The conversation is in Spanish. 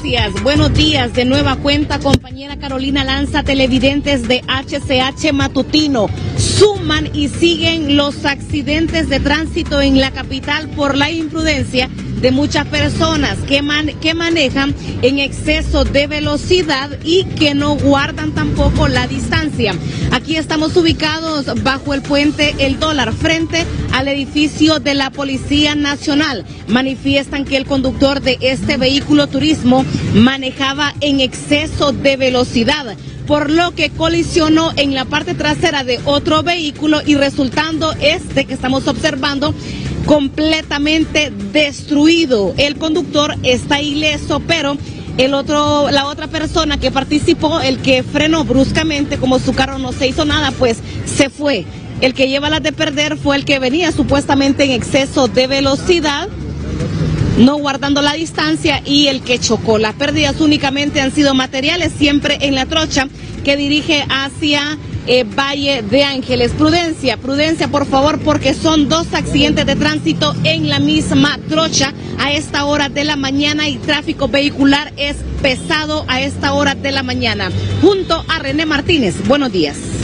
Gracias, buenos días. De nueva cuenta, compañera Carolina Lanza, televidentes de HCH Matutino. Suman y siguen los accidentes de tránsito en la capital por la imprudencia de muchas personas que manejan en exceso de velocidad y que no guardan tampoco la distancia. Aquí estamos ubicados bajo el puente El Dólar, frente al edificio de la Policía Nacional. Manifiestan que el conductor de este vehículo turismo manejaba en exceso de velocidad, por lo que colisionó en la parte trasera de otro vehículo y resultando que estamos observando completamente destruido. El conductor está ileso, pero la otra persona que participó, el que frenó bruscamente, como su carro no se hizo nada, pues se fue. El que lleva las de perder fue el que venía supuestamente en exceso de velocidad, no guardando la distancia, y el que chocó. Las pérdidas únicamente han sido materiales, siempre en la trocha que dirige hacia Valle de Ángeles. Prudencia, por favor, porque son dos accidentes de tránsito en la misma trocha a esta hora de la mañana y tráfico vehicular es pesado a esta hora de la mañana. Junto a René Martínez, buenos días.